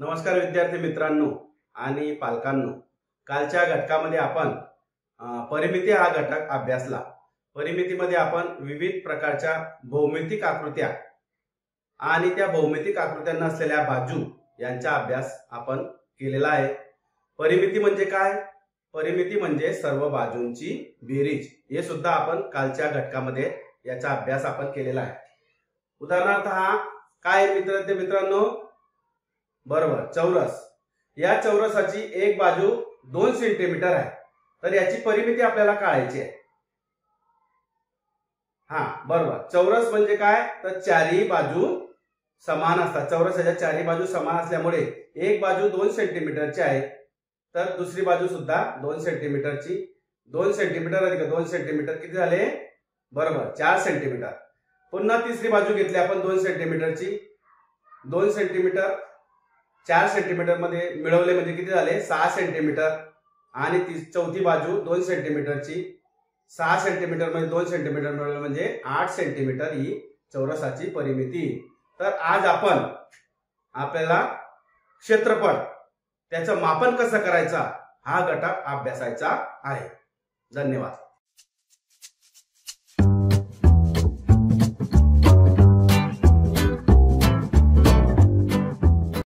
नमस्कार विद्यार्थी मित्रांनो आणि पालकांनो। कालच्या घटकामध्ये आपण परिमिती हा घटक अभ्यासला। परिमितीमध्ये आपण विविध प्रकारच्या भौमितिक आकृत्या आणि त्या भौमितिक आकृत्यांना असलेल्या बाजू यांचा अभ्यास आपण केलेला आहे। परिमिती म्हणजे काय? परिमिती म्हणजे सर्व बाजूंची बेरीज। हे सुद्धा आपण कालच्या घटकामध्ये याचा अभ्यास आपण केलेला आहे। उदाहरणार्थ हा काय मित्रांनो, बरोबर चौरस। या चौरसाची एक बाजू 2 सेंटीमीटर आहे, तर याची परिमिती आपल्याला काढायची आहे। बरोबर, चौरस म्हणजे काय तर चारही बाजू समान असतात। चौरसाच्या चारही बाजू समान असल्यामुळे एक बाजू 2 सेंटीमीटरची आहे, तर दुसरी बाजू सुद्धा 2 सेंटीमीटरची। 2 सेंटीमीटर अधिक 2 सेंटीमीटर किती झाले? बरोबर 4 सेंटीमीटर। पुन्हा तिसरी बाजू घेतली आपण 2 सेंटीमीटरची। 2 सेंटीमीटर 4 सेंटीमीटर मध्ये मिळवले म्हणजे किती झाले? 6 सेंटीमीटर। आणि चौथी बाजू 2 सेंटीमीटरची। 6 सेंटीमीटर मध्ये 2 सेंटीमीटर मिळवले म्हणजे 8 सेंटीमीटर ही चौरसाची परिमिती। तर आज आपण आपल्याला क्षेत्रफळ त्याचं मापन कसं करायचं हा घटक अभ्यासायचा आहे। धन्यवाद।